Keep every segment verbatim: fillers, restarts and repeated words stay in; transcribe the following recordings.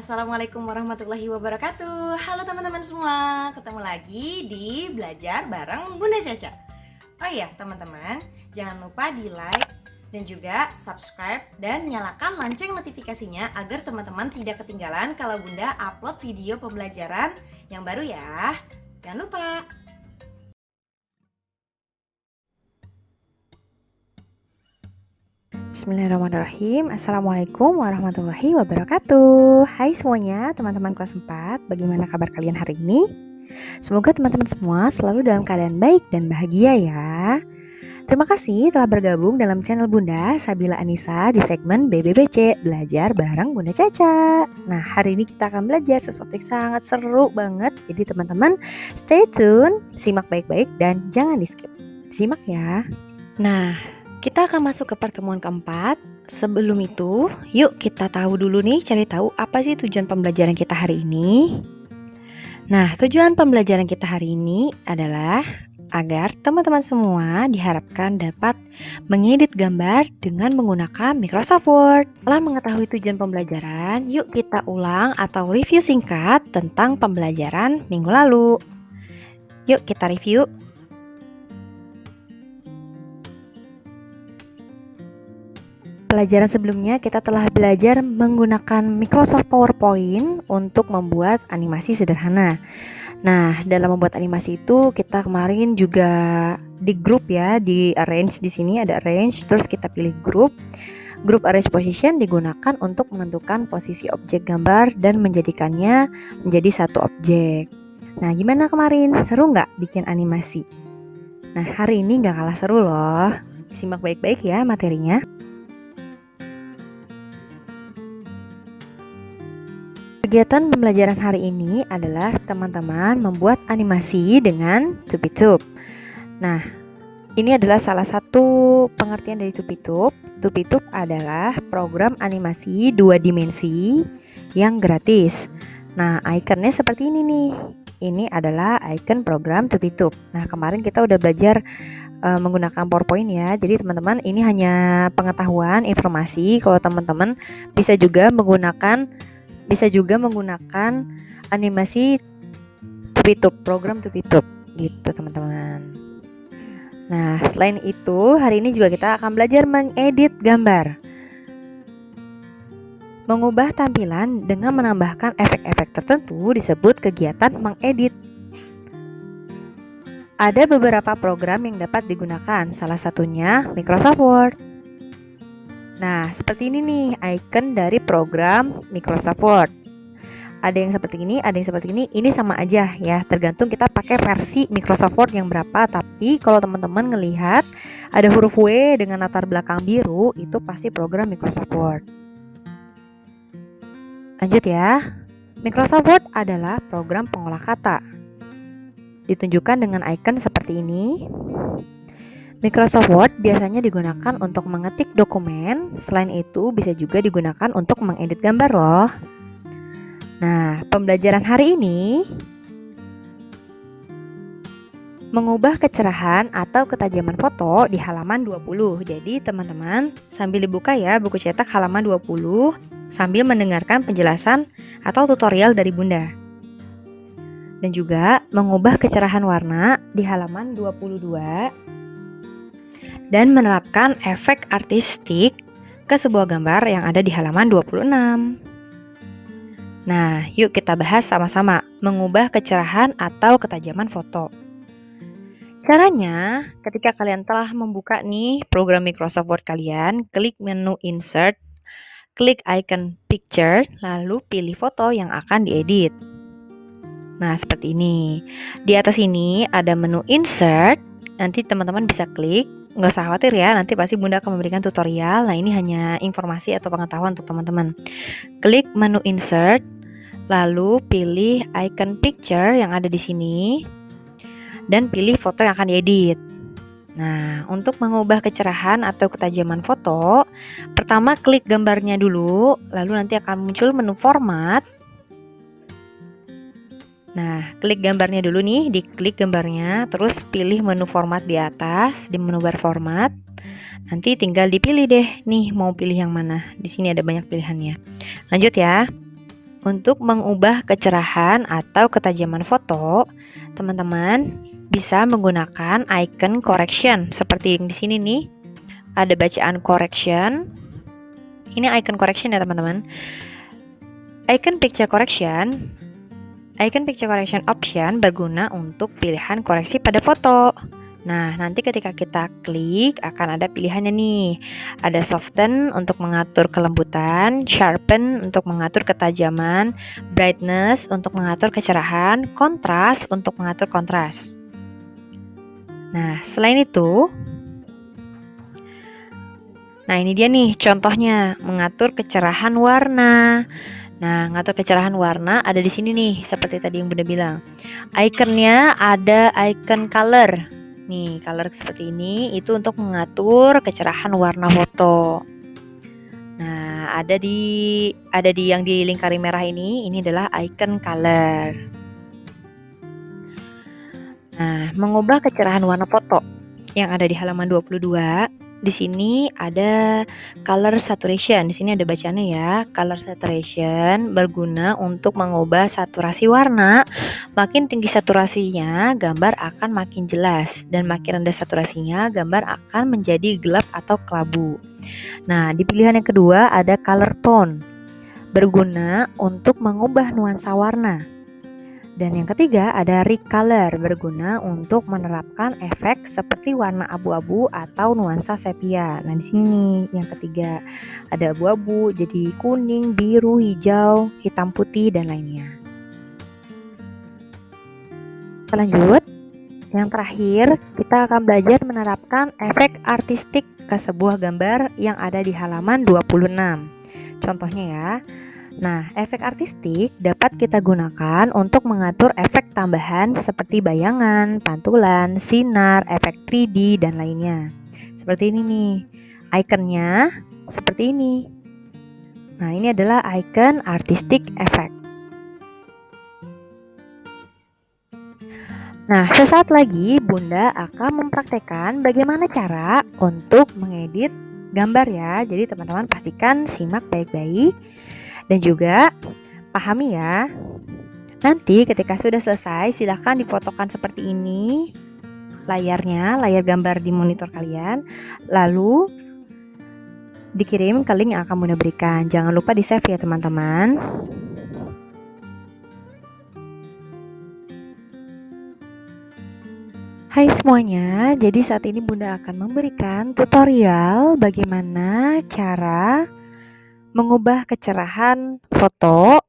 Assalamualaikum warahmatullahi wabarakatuh. Halo teman-teman semua, ketemu lagi di Belajar bareng Bunda Caca. Oh iya teman-teman, jangan lupa di like dan juga subscribe dan nyalakan lonceng notifikasinya agar teman-teman tidak ketinggalan kalau Bunda upload video pembelajaran yang baru ya. Jangan lupa. Bismillahirrahmanirrahim. Assalamualaikum warahmatullahi wabarakatuh. Hai semuanya teman-teman kelas empat. Bagaimana kabar kalian hari ini? Semoga teman-teman semua selalu dalam keadaan baik dan bahagia ya. Terima kasih telah bergabung dalam channel Bunda Sabila Anissa di segmen B B B C Belajar bareng Bunda Caca. Nah, hari ini kita akan belajar sesuatu yang sangat seru banget. Jadi teman-teman stay tune, simak baik-baik dan jangan di skip. Simak ya. Nah, kita akan masuk ke pertemuan keempat. Sebelum itu, yuk kita tahu dulu nih, cari tahu apa sih tujuan pembelajaran kita hari ini. Nah, tujuan pembelajaran kita hari ini adalah agar teman-teman semua diharapkan dapat mengedit gambar dengan menggunakan Microsoft Word. Setelah mengetahui tujuan pembelajaran, yuk kita ulang atau review singkat tentang pembelajaran minggu lalu. Yuk kita review. Pelajaran sebelumnya kita telah belajar menggunakan Microsoft PowerPoint untuk membuat animasi sederhana. Nah, dalam membuat animasi itu kita kemarin juga di grup ya, di arrange di sini ada arrange, terus kita pilih grup. Grup arrange position digunakan untuk menentukan posisi objek gambar dan menjadikannya menjadi satu objek. Nah, gimana kemarin? Seru nggak bikin animasi? Nah, hari ini nggak kalah seru loh. Simak baik-baik ya materinya. Kegiatan pembelajaran hari ini adalah teman-teman membuat animasi dengan TubiTube. Nah, ini adalah salah satu pengertian dari TubiTube. TubiTube adalah program animasi dua dimensi yang gratis. Nah, ikonnya seperti ini nih. Ini adalah icon program TubiTube. Nah, kemarin kita udah belajar uh, menggunakan PowerPoint ya. Jadi teman-teman, ini hanya pengetahuan, informasi. Kalau teman-teman bisa juga menggunakan Bisa juga menggunakan animasi TubiTube, program TubiTube gitu teman-teman. Nah, selain itu hari ini juga kita akan belajar mengedit gambar, mengubah tampilan dengan menambahkan efek-efek tertentu disebut kegiatan mengedit. Ada beberapa program yang dapat digunakan, salah satunya Microsoft Word. Nah, seperti ini nih icon dari program Microsoft Word. Ada yang seperti ini, ada yang seperti ini. Ini sama aja ya, tergantung kita pakai versi Microsoft Word yang berapa. Tapi kalau teman-teman ngelihat ada huruf W dengan latar belakang biru, itu pasti program Microsoft Word. Lanjut ya. Microsoft Word adalah program pengolah kata. Ditunjukkan dengan icon seperti ini. Microsoft Word biasanya digunakan untuk mengetik dokumen, selain itu bisa juga digunakan untuk mengedit gambar loh. Nah, pembelajaran hari ini mengubah kecerahan atau ketajaman foto di halaman dua puluh. Jadi teman-teman sambil dibuka ya buku cetak halaman dua puluh sambil mendengarkan penjelasan atau tutorial dari Bunda. Dan juga mengubah kecerahan warna di halaman dua puluh dua. Dan menerapkan efek artistik ke sebuah gambar yang ada di halaman dua puluh enam. Nah, yuk kita bahas sama-sama mengubah kecerahan atau ketajaman foto. Caranya, ketika kalian telah membuka nih program Microsoft Word kalian, klik menu Insert, klik icon Picture, lalu pilih foto yang akan diedit. Nah, seperti ini. Di atas ini ada menu Insert, nanti teman-teman bisa klik. Nggak usah khawatir ya, nanti pasti Bunda akan memberikan tutorial. Nah, ini hanya informasi atau pengetahuan untuk teman-teman. Klik menu Insert, lalu pilih icon Picture yang ada di sini, dan pilih foto yang akan diedit. Nah, untuk mengubah kecerahan atau ketajaman foto, pertama klik gambarnya dulu, lalu nanti akan muncul menu Format. Nah, klik gambarnya dulu nih, diklik gambarnya, terus pilih menu format di atas, di menu bar format. Nanti tinggal dipilih deh, nih mau pilih yang mana. Di sini ada banyak pilihannya. Lanjut ya. untuk mengubah kecerahan atau ketajaman foto, teman-teman bisa menggunakan icon correction seperti yang di sini nih. Ada bacaan correction. Ini icon correction ya, teman-teman. Icon picture correction. Icon picture correction option berguna untuk pilihan koreksi pada foto. Nah, nanti ketika kita klik akan ada pilihannya nih. Ada soften untuk mengatur kelembutan, sharpen untuk mengatur ketajaman, brightness untuk mengatur kecerahan, kontras untuk mengatur kontras. Nah, selain itu, nah ini dia nih contohnya mengatur kecerahan warna. Nah, ngatur kecerahan warna ada di sini nih, seperti tadi yang Bunda bilang. Ikonnya ada icon color. Nih, color seperti ini itu untuk mengatur kecerahan warna foto. Nah, ada di ada di yang di lingkari merah ini, ini adalah icon color. Nah, mengubah kecerahan warna foto yang ada di halaman dua puluh dua. Di sini ada color saturation. Di sini ada bacaannya ya. Color saturation berguna untuk mengubah saturasi warna. Makin tinggi saturasinya, gambar akan makin jelas, dan makin rendah saturasinya, gambar akan menjadi gelap atau kelabu. Nah, di pilihan yang kedua ada color tone. Berguna untuk mengubah nuansa warna. Dan yang ketiga ada recolor, berguna untuk menerapkan efek seperti warna abu-abu atau nuansa sepia. Nah, di sini yang ketiga ada abu-abu jadi kuning, biru, hijau, hitam putih dan lainnya. Lanjut, yang terakhir kita akan belajar menerapkan efek artistik ke sebuah gambar yang ada di halaman dua puluh enam. Contohnya ya. Nah, efek artistik dapat kita gunakan untuk mengatur efek tambahan seperti bayangan, pantulan, sinar, efek tiga D, dan lainnya. Seperti ini nih, ikonnya seperti ini. Nah, ini adalah icon artistic effect. Nah, sesaat lagi Bunda akan mempraktekkan bagaimana cara untuk mengedit gambar ya. Jadi teman-teman pastikan simak baik-baik. Dan juga pahami ya. Nanti ketika sudah selesai silahkan difotokan seperti ini layarnya, layar gambar di monitor kalian. Lalu dikirim ke link yang akan Bunda berikan. Jangan lupa di save ya teman-teman. Hai semuanya, jadi saat ini Bunda akan memberikan tutorial bagaimana cara mengubah kecerahan foto,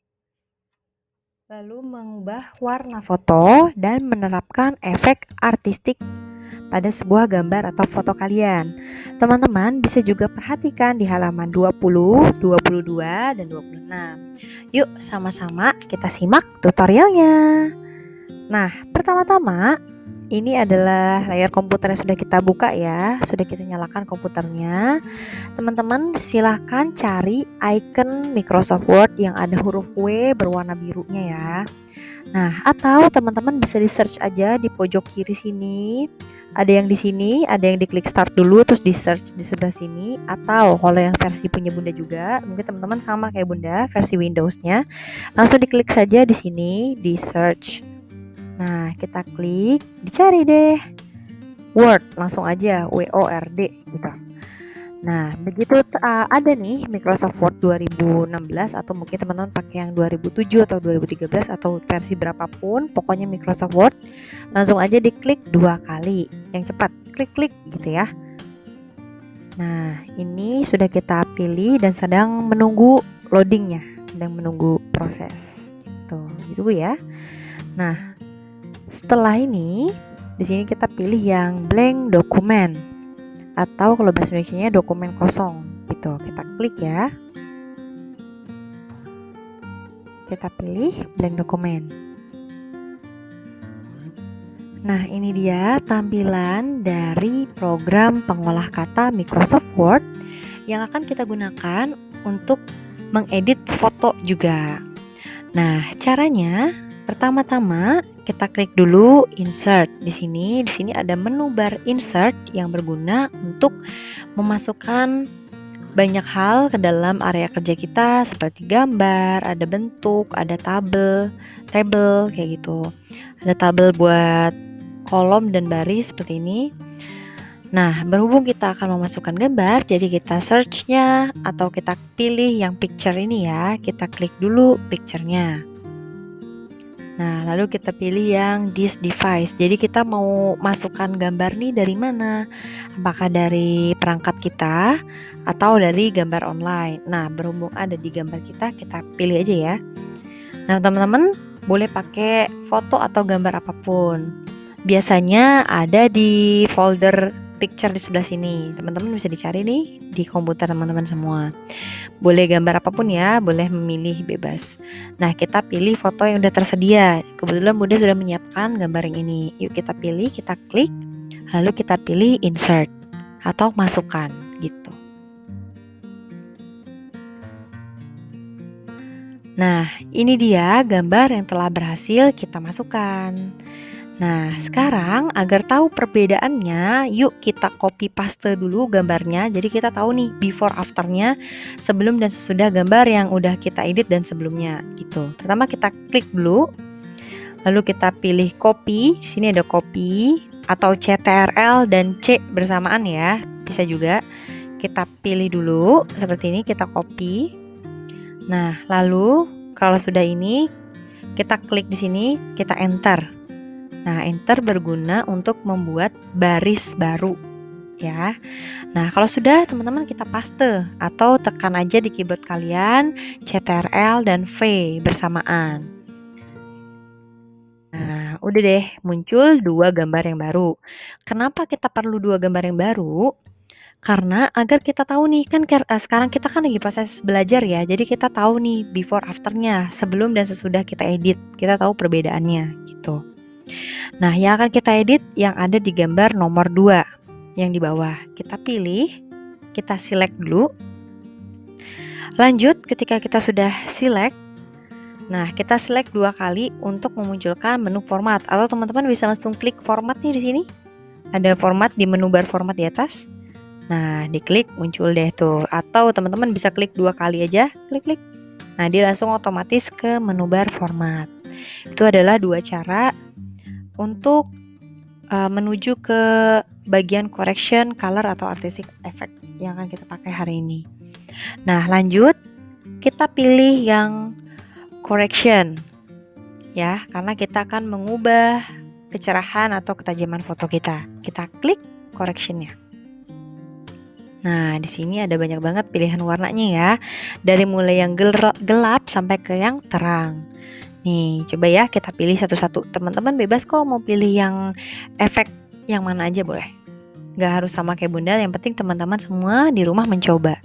lalu mengubah warna foto, dan menerapkan efek artistik pada sebuah gambar atau foto kalian. Teman-teman bisa juga perhatikan di halaman dua puluh, dua puluh dua, dan dua puluh enam. Yuk sama-sama kita simak tutorialnya. Nah, pertama-tama ini adalah layar komputer yang sudah kita buka ya, sudah kita nyalakan komputernya. Teman-teman silahkan cari icon Microsoft Word yang ada huruf W berwarna birunya ya. Nah, atau teman-teman bisa di search aja di pojok kiri sini. Ada yang di sini, ada yang diklik start dulu terus di search di sebelah sini. Atau kalau yang versi punya Bunda juga, mungkin teman-teman sama kayak Bunda, versi Windows-nya, langsung diklik saja di sini di search. Nah, kita klik, dicari deh Word, langsung aja W O R D gitu. Nah, begitu uh, ada nih Microsoft Word dua ribu enam belas atau mungkin teman-teman pakai yang dua ribu tujuh atau dua ribu tiga belas atau versi berapapun, pokoknya Microsoft Word, langsung aja diklik dua kali. Yang cepat, klik-klik gitu ya. Nah, ini sudah kita pilih dan sedang menunggu loadingnya, sedang menunggu proses. Tuh, gitu ya. Nah, setelah ini, di sini kita pilih yang blank dokumen atau kalau bahasa Indonesianya dokumen kosong gitu. Kita klik ya. Kita pilih blank dokumen. Nah, ini dia tampilan dari program pengolah kata Microsoft Word yang akan kita gunakan untuk mengedit foto juga. Nah, caranya pertama-tama kita klik dulu insert di sini. Di sini ada menu bar insert yang berguna untuk memasukkan banyak hal ke dalam area kerja kita seperti gambar, ada bentuk, ada tabel, table kayak gitu. Ada tabel buat kolom dan baris seperti ini. Nah, berhubung kita akan memasukkan gambar, jadi kita search-nya atau kita pilih yang picture ini ya. Kita klik dulu picture-nya. Nah, lalu kita pilih yang this device. Jadi kita mau masukkan gambar nih dari mana? Apakah dari perangkat kita atau dari gambar online? Nah, berhubung ada di gambar kita, kita pilih aja ya. Nah, teman-teman boleh pakai foto atau gambar apapun. Biasanya ada di folder picture di sebelah sini. Teman-teman bisa dicari nih di komputer teman-teman semua. Boleh gambar apapun ya, boleh memilih bebas. Nah, kita pilih foto yang udah tersedia. Kebetulan Bunda sudah menyiapkan gambar yang ini. Yuk kita pilih, kita klik, lalu kita pilih insert atau masukkan gitu. Nah, ini dia gambar yang telah berhasil kita masukkan. Nah, sekarang agar tahu perbedaannya, yuk kita copy paste dulu gambarnya. Jadi kita tahu nih before afternya, sebelum dan sesudah gambar yang udah kita edit dan sebelumnya gitu. Pertama kita klik dulu, lalu kita pilih copy. Di sini ada copy atau C T R L dan C bersamaan ya, bisa juga. Kita pilih dulu seperti ini, kita copy. Nah, lalu kalau sudah ini, kita klik di sini, kita enter. Nah, enter berguna untuk membuat baris baru ya. Nah, kalau sudah teman-teman kita paste atau tekan aja di keyboard kalian C T R L dan V bersamaan. Nah, udah deh muncul dua gambar yang baru. Kenapa kita perlu dua gambar yang baru? Karena agar kita tahu nih, kan sekarang kita kan lagi proses belajar ya. Jadi kita tahu nih before afternya, sebelum dan sesudah kita edit. Kita tahu perbedaannya gitu. Nah, yang akan kita edit yang ada di gambar nomor dua yang di bawah. Kita pilih, kita select dulu. Lanjut, ketika kita sudah select, nah kita select dua kali untuk memunculkan menu format. Atau teman-teman bisa langsung klik format nih di sini. Ada format di menu bar format di atas. Nah, diklik muncul deh tuh. Atau teman-teman bisa klik dua kali aja, klik-klik. Nah, dia langsung otomatis ke menu bar format. Itu adalah dua cara untuk uh, menuju ke bagian correction, color atau artistic effect yang akan kita pakai hari ini. Nah, lanjut kita pilih yang correction ya, karena kita akan mengubah kecerahan atau ketajaman foto kita. Kita klik correctionnya. Nah, di sini ada banyak banget pilihan warnanya ya, dari mulai yang gelap sampai ke yang terang. Nih, coba ya kita pilih satu-satu. Teman-teman bebas kok mau pilih yang efek yang mana aja boleh. Gak harus sama kayak Bunda, yang penting teman-teman semua di rumah mencoba.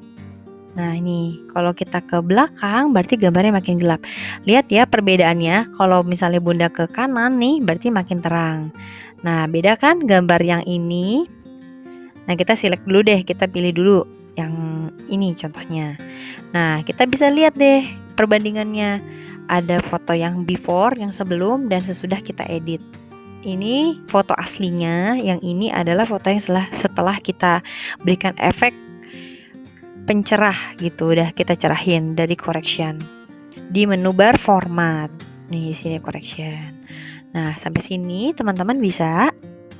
Nah, ini kalau kita ke belakang berarti gambarnya makin gelap. Lihat ya perbedaannya. Kalau misalnya Bunda ke kanan nih berarti makin terang. Nah, beda kan gambar yang ini. Nah, kita select dulu deh, kita pilih dulu yang ini contohnya. Nah, kita bisa lihat deh perbandingannya. Ada foto yang before, yang sebelum, dan sesudah kita edit. Ini foto aslinya, yang ini adalah foto yang setelah, setelah kita berikan efek pencerah gitu. Udah kita cerahin dari correction. Di menu bar format. Nih, di sini correction. Nah, sampai sini teman-teman bisa.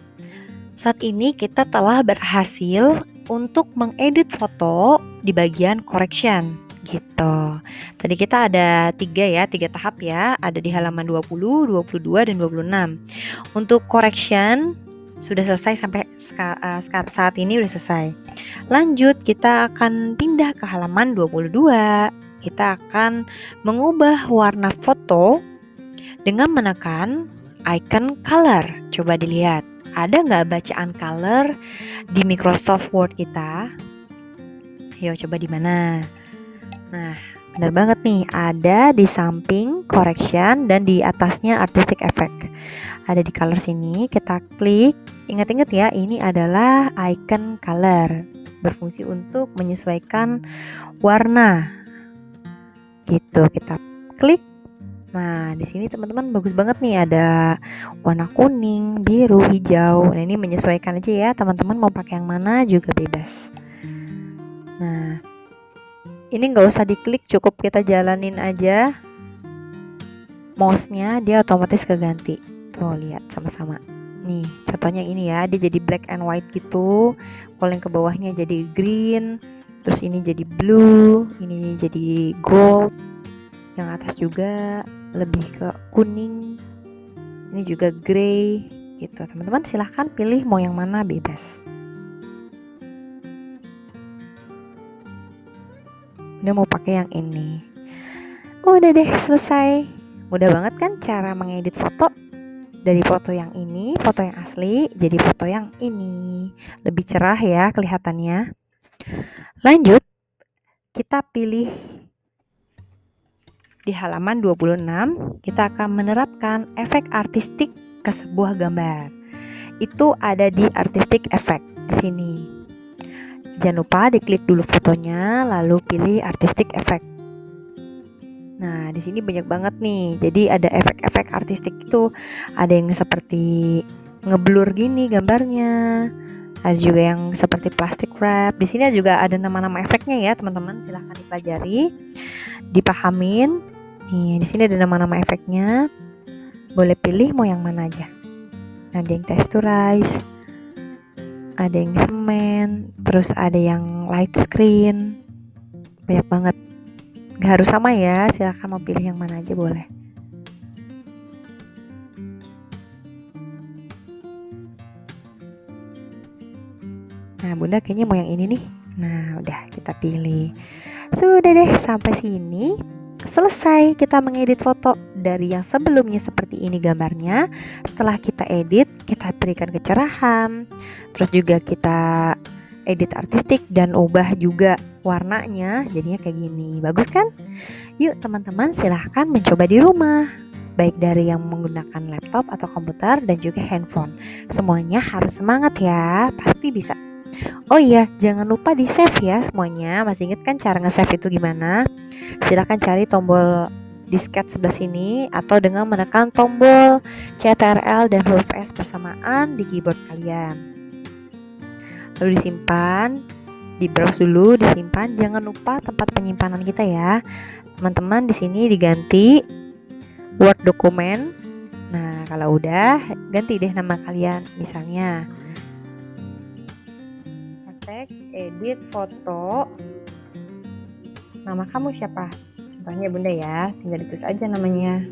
Saat ini kita telah berhasil untuk mengedit foto di bagian correction. Gitu. Tadi kita ada tiga ya, tiga tahap ya. Ada di halaman dua puluh, dua puluh dua, dan dua puluh enam. Untuk correction sudah selesai sampai saat ini udah selesai. Lanjut kita akan pindah ke halaman dua puluh dua. Kita akan mengubah warna foto dengan menekan icon color. Coba dilihat, ada nggak bacaan color di Microsoft Word kita? Ayo coba di mana? Nah, benar banget nih, ada di samping correction dan di atasnya artistic effect. Ada di color sini, kita klik. Ingat-ingat ya, ini adalah icon color, berfungsi untuk menyesuaikan warna. Gitu, kita klik. Nah, di sini teman-teman bagus banget nih, ada warna kuning, biru, hijau. Nah, ini menyesuaikan aja ya, teman-teman mau pakai yang mana juga bebas. Nah, ini nggak usah diklik, cukup kita jalanin aja mouse-nya, dia otomatis keganti. Tuh lihat sama-sama. Nih contohnya ini ya, dia jadi black and white gitu. Kalau yang ke bawahnya jadi green, terus ini jadi blue, ini jadi gold, yang atas juga lebih ke kuning, ini juga grey gitu. Teman-teman silahkan pilih mau yang mana, bebas. Udah mau pakai yang ini. Udah deh, selesai. Mudah banget kan cara mengedit foto? Dari foto yang ini, foto yang asli, jadi foto yang ini. Lebih cerah ya kelihatannya. Lanjut, kita pilih di halaman dua puluh enam, kita akan menerapkan efek artistik ke sebuah gambar. Itu ada di artistic effect di sini. Jangan lupa diklik dulu fotonya, lalu pilih artistic effect. Nah, di sini banyak banget nih. Jadi ada efek-efek artistik itu, ada yang seperti ngeblur gini gambarnya. Ada juga yang seperti plastic wrap. Di sini juga ada nama-nama efeknya ya, teman-teman. Silahkan dipelajari, dipahamin. Nih, di sini ada nama-nama efeknya. Boleh pilih mau yang mana aja. Ada yang texturize, ada yang semen, terus ada yang light screen. Banyak banget. Gak harus sama ya, silahkan mau pilih yang mana aja boleh. Nah, Bunda kayaknya mau yang ini nih. Nah, udah kita pilih. Sudah deh, sampai sini selesai kita mengedit foto dari yang sebelumnya seperti ini gambarnya. Setelah kita edit, kita berikan kecerahan. Terus juga kita edit artistik dan ubah juga warnanya jadinya kayak gini. Bagus kan? Yuk teman-teman silahkan mencoba di rumah, baik dari yang menggunakan laptop atau komputer dan juga handphone. Semuanya harus semangat ya, pasti bisa. Oh iya, jangan lupa di save ya semuanya. Masih ingat kan cara nge-save itu gimana? Silahkan cari tombol disket sebelah sini atau dengan menekan tombol Ctrl dan huruf S bersamaan di keyboard kalian. Lalu disimpan, di browse dulu, disimpan. Jangan lupa tempat penyimpanan kita ya, teman-teman. Di sini diganti Word dokumen. Nah, kalau udah ganti deh nama kalian, misalnya teks edit foto. Nama kamu siapa? Contohnya Bunda ya, tinggal ditulis aja namanya.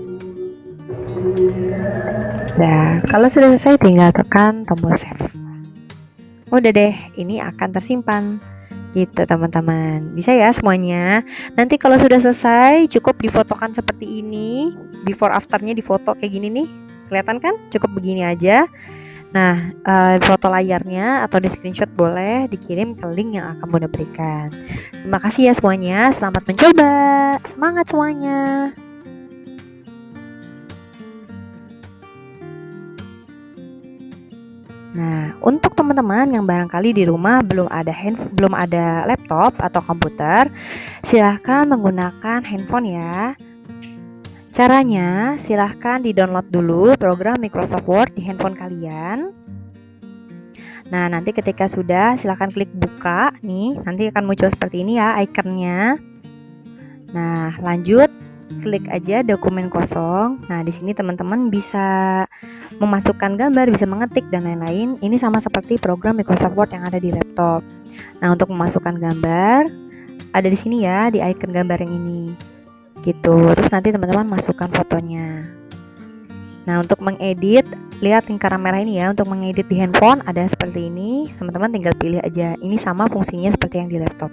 Nah, kalau sudah selesai tinggal tekan tombol save. Udah deh, ini akan tersimpan gitu teman-teman. Bisa ya semuanya. Nanti kalau sudah selesai cukup difotokan seperti ini. Before afternya difoto kayak gini nih. Kelihatan kan? Cukup begini aja. Nah, uh, foto layarnya atau di screenshot boleh dikirim ke link yang akan Bunda berikan. Terima kasih ya semuanya. Selamat mencoba. Semangat semuanya. Nah, untuk teman-teman yang barangkali di rumah belum ada handphone, belum ada laptop atau komputer, silahkan menggunakan handphone ya. Caranya, silahkan di-download dulu program Microsoft Word di handphone kalian. Nah, nanti ketika sudah, silahkan klik buka nih. Nanti akan muncul seperti ini ya ikonnya. Nah, lanjut klik aja dokumen kosong. Nah, di sini teman-teman bisa memasukkan gambar, bisa mengetik dan lain-lain. Ini sama seperti program Microsoft Word yang ada di laptop. Nah, untuk memasukkan gambar ada di sini ya, di icon gambar yang ini. Gitu. Terus nanti teman-teman masukkan fotonya. Nah, untuk mengedit, lihat lingkaran merah ini ya. Untuk mengedit di handphone ada seperti ini. Teman-teman tinggal pilih aja. Ini sama fungsinya seperti yang di laptop.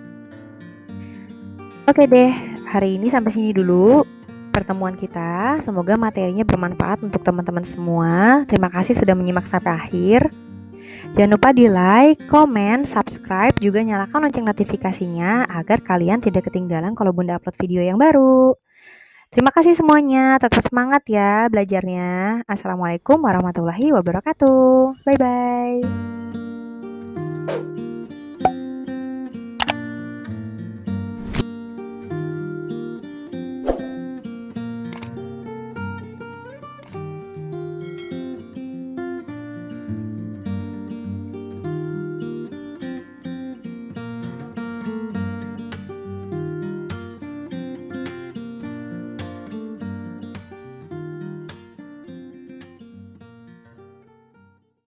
Oke deh, hari ini sampai sini dulu pertemuan kita. Semoga materinya bermanfaat untuk teman-teman semua. Terima kasih sudah menyimak sampai akhir. Jangan lupa di like, komen, subscribe, juga nyalakan lonceng notifikasinya agar kalian tidak ketinggalan kalau Bunda upload video yang baru. Terima kasih semuanya, tetap semangat ya belajarnya. Assalamualaikum warahmatullahi wabarakatuh. Bye-bye.